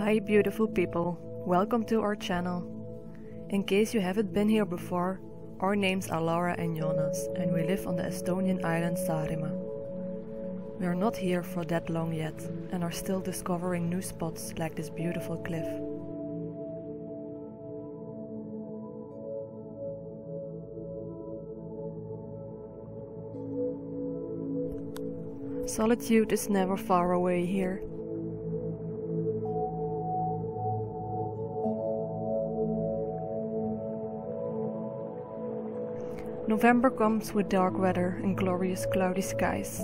Hi beautiful people, welcome to our channel. In case you haven't been here before, our names are Laura and Jonas and we live on the Estonian island Saaremaa. We are not here for that long yet and are still discovering new spots like this beautiful cliff. Solitude is never far away here. November comes with dark weather and glorious cloudy skies.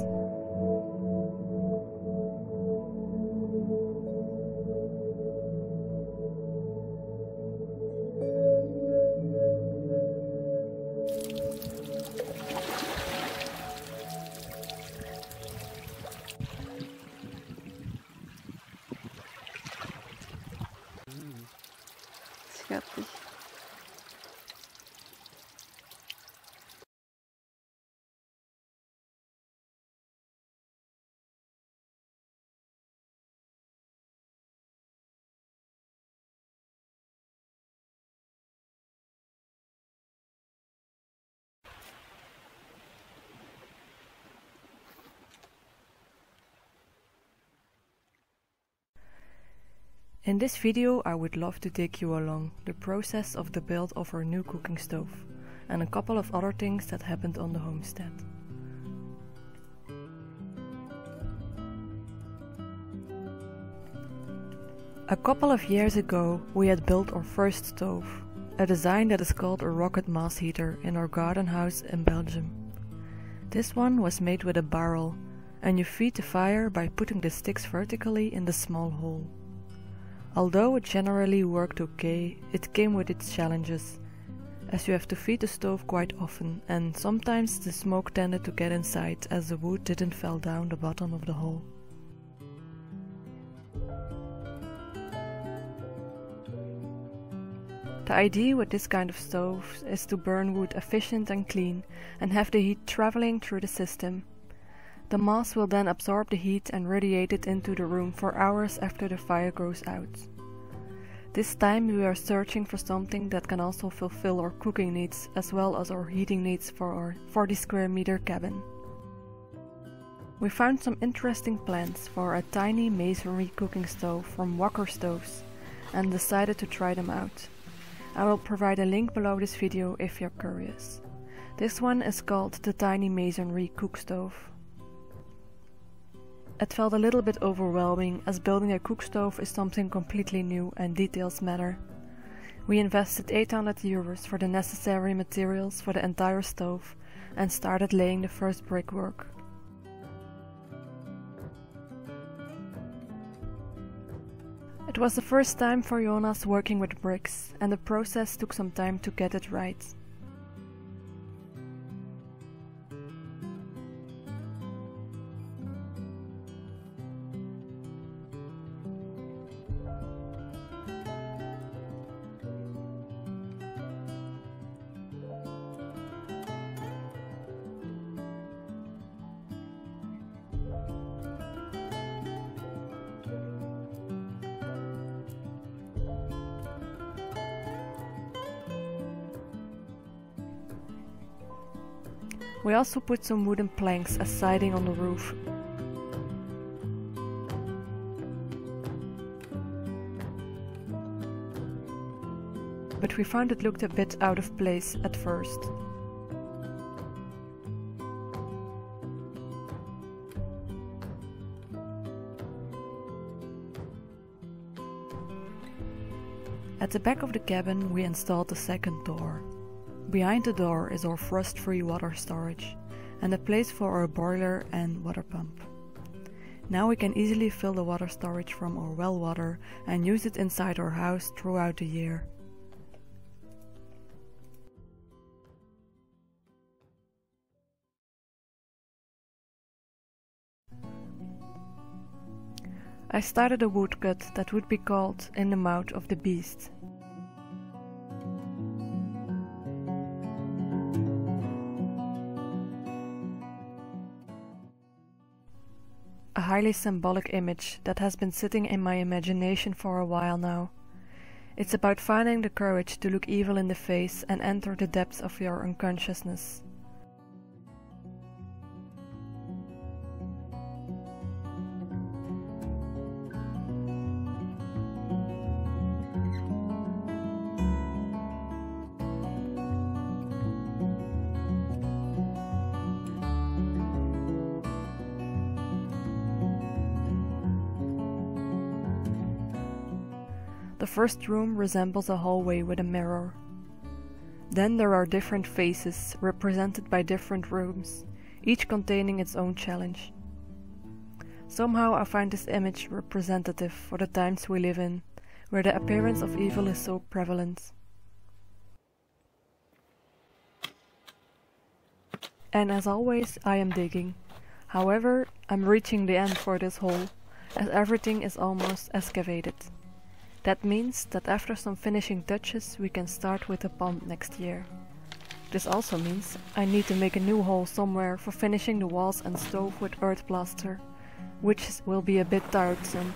Schattig. In this video I would love to take you along the process of the build of our new cooking stove and a couple of other things that happened on the homestead. A couple of years ago we had built our first stove, a design that is called a rocket mass heater in our garden house in Belgium. This one was made with a barrel and you feed the fire by putting the sticks vertically in the small hole. Although it generally worked okay, it came with its challenges, as you have to feed the stove quite often and sometimes the smoke tended to get inside as the wood didn't fall down the bottom of the hole. The idea with this kind of stove is to burn wood efficient and clean and have the heat traveling through the system. The mass will then absorb the heat and radiate it into the room for hours after the fire goes out. This time we are searching for something that can also fulfill our cooking needs as well as our heating needs for our 40 square meter cabin. We found some interesting plans for a tiny masonry cooking stove from Walker Stoves and decided to try them out. I will provide a link below this video if you're curious. This one is called the Tiny Masonry Cook Stove. It felt a little bit overwhelming as building a cook stove is something completely new and details matter. We invested 800 euros for the necessary materials for the entire stove and started laying the first brickwork. It was the first time for Jonas working with bricks and the process took some time to get it right. We also put some wooden planks as siding on the roof. But we found it looked a bit out of place at first. At the back of the cabin we installed a second door. Behind the door is our frost-free water storage and a place for our boiler and water pump. Now we can easily fill the water storage from our well water and use it inside our house throughout the year. I started a woodcut that would be called In the Mouth of the Beast. highly symbolic image that has been sitting in my imagination for a while now. It's about finding the courage to look evil in the face and enter the depths of your unconsciousness. The first room resembles a hallway with a mirror. Then there are different faces represented by different rooms, each containing its own challenge. Somehow I find this image representative for the times we live in, where the appearance of evil is so prevalent. And as always, I am digging. However, I'm reaching the end for this hole, as everything is almost excavated. That means that after some finishing touches we can start with the pond next year. This also means I need to make a new hole somewhere for finishing the walls and stove with earth plaster, which will be a bit tiresome.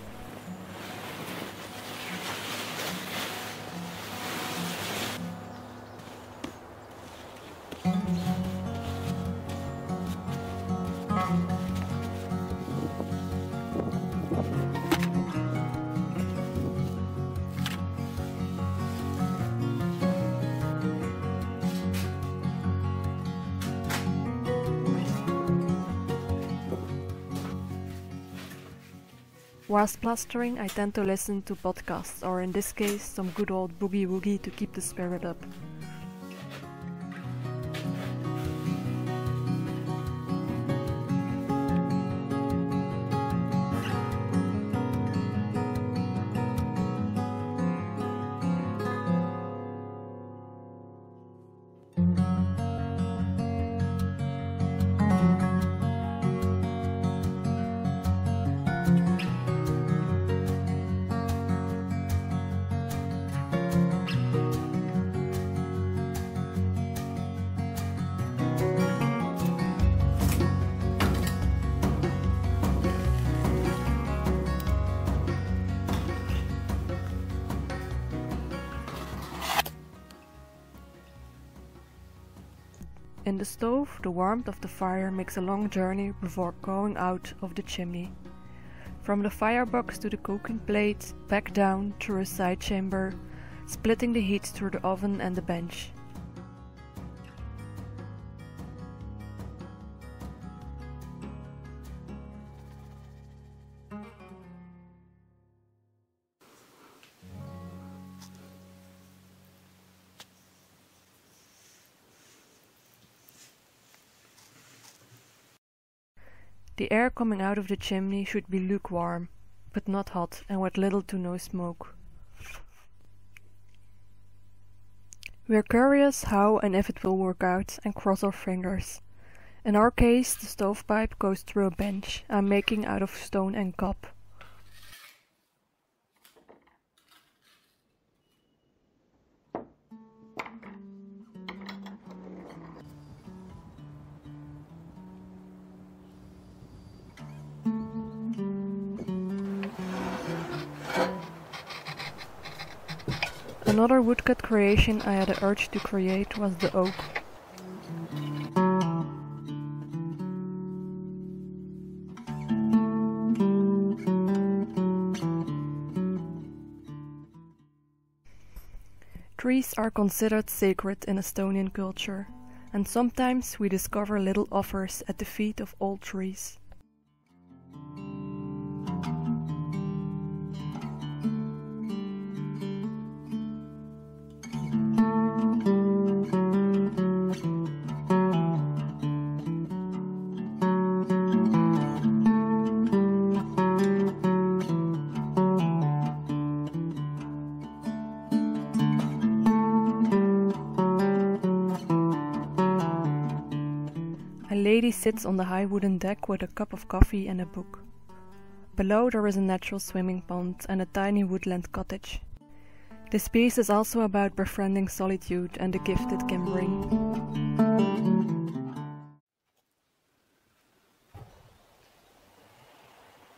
Whilst plastering, I tend to listen to podcasts, or in this case, some good old boogie woogie to keep the spirit up. In the stove, the warmth of the fire makes a long journey before going out of the chimney. From the firebox to the cooking plate, back down through a side chamber, splitting the heat through the oven and the bench. The air coming out of the chimney should be lukewarm, but not hot and with little to no smoke. We are curious how and if it will work out and cross our fingers. In our case, the stovepipe goes through a bench I'm making out of stone and cob. Another woodcut creation I had the urge to create was the oak. Trees are considered sacred in Estonian culture, and sometimes we discover little offers at the feet of old trees. A lady sits on the high wooden deck with a cup of coffee and a book. Below there is a natural swimming pond and a tiny woodland cottage. This piece is also about befriending solitude and the gift it can bring.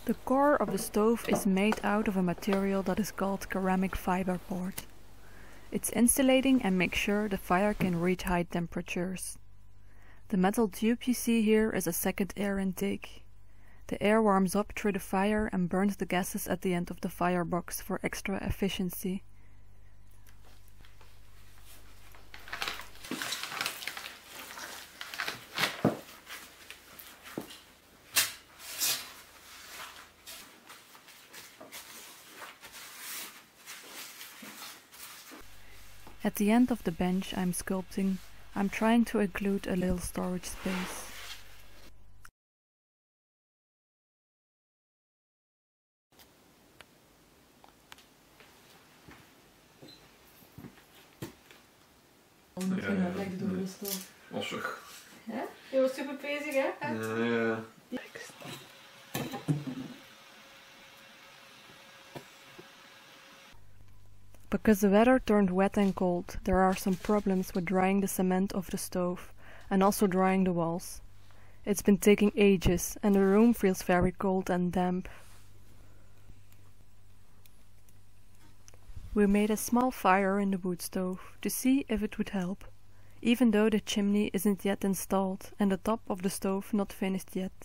The core of the stove is made out of a material that is called ceramic fiber board. It's insulating and makes sure the fire can reach high temperatures. The metal tube you see here is a second air intake. The air warms up through the fire and burns the gases at the end of the firebox for extra efficiency. At the end of the bench I'm sculpting, I'm trying to include a little storage space. Ossig. Ja? Je was super bezig, hè? Ja. Because the weather turned wet and cold, there are some problems with drying the cement of the stove and also drying the walls. It's been taking ages and the room feels very cold and damp. We made a small fire in the wood stove to see if it would help, even though the chimney isn't yet installed and the top of the stove not finished yet.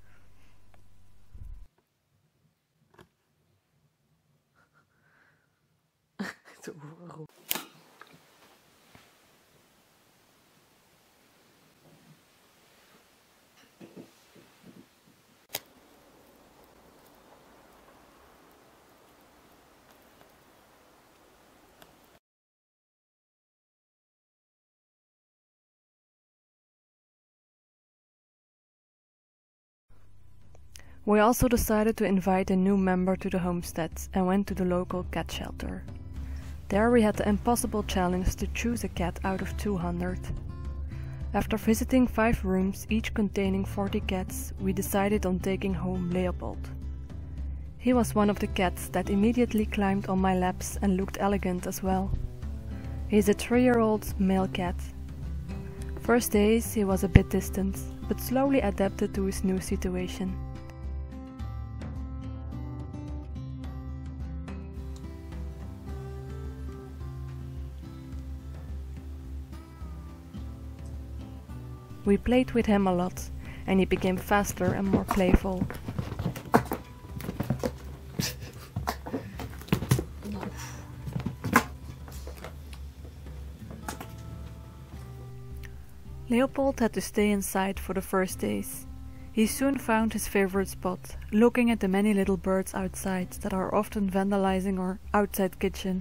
We also decided to invite a new member to the homestead and went to the local cat shelter. There we had the impossible challenge to choose a cat out of 200. After visiting 5 rooms, each containing 40 cats, we decided on taking home Leopold. He was one of the cats that immediately climbed on my laps and looked elegant as well. He is a 3-year-old male cat. First days he was a bit distant, but slowly adapted to his new situation. We played with him a lot, and he became faster and more playful. Leopold had to stay inside for the first days. He soon found his favorite spot, looking at the many little birds outside that are often vandalizing our outside kitchen.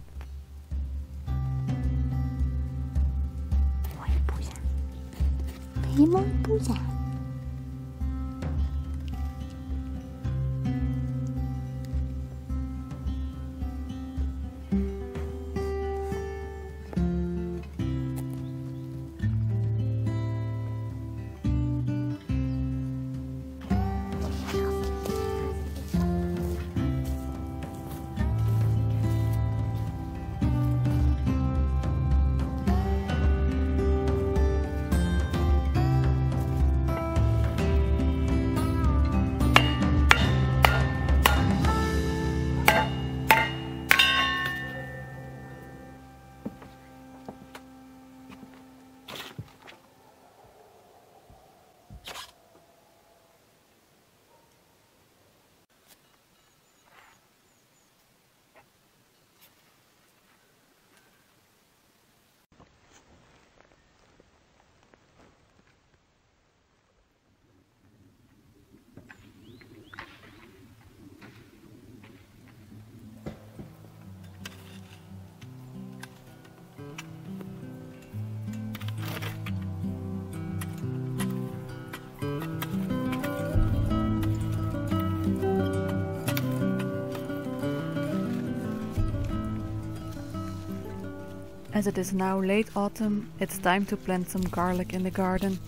As it is now late autumn, it's time to plant some garlic in the garden.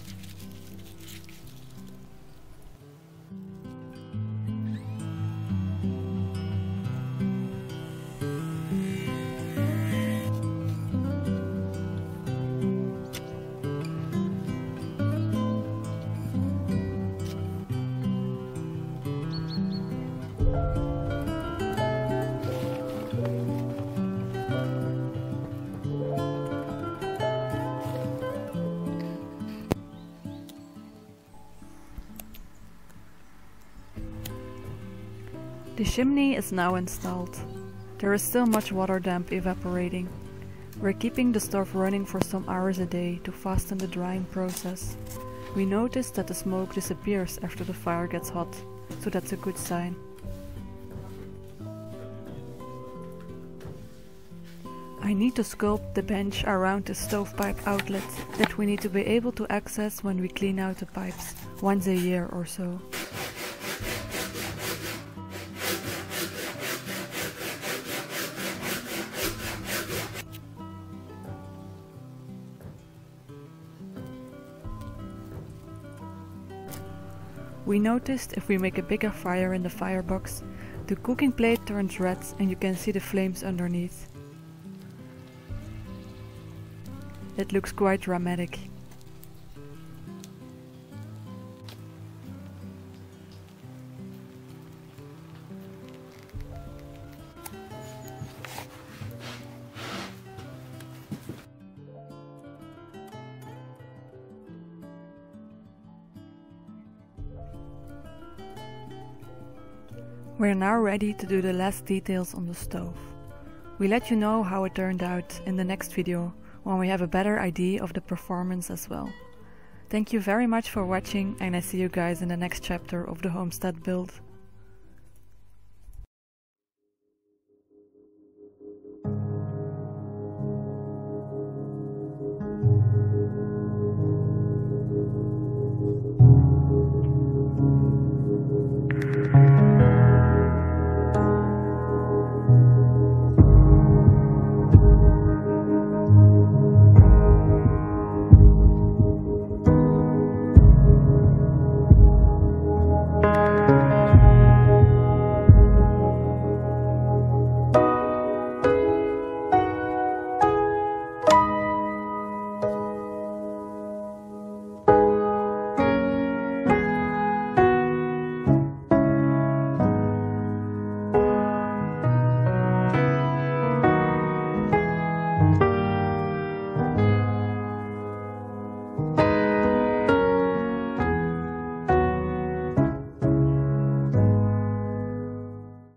The chimney is now installed. There is still much water damp evaporating. We're keeping the stove running for some hours a day to fasten the drying process. We notice that the smoke disappears after the fire gets hot, so that's a good sign. I need to sculpt the bench around the stovepipe outlet that we need to be able to access when we clean out the pipes, once a year or so. We noticed if we make a bigger fire in the firebox, the cooking plate turns red and you can see the flames underneath. It looks quite dramatic. We're now ready to do the last details on the stove. We let you know how it turned out in the next video, when we have a better idea of the performance as well. Thank you very much for watching, and I see you guys in the next chapter of the homestead build.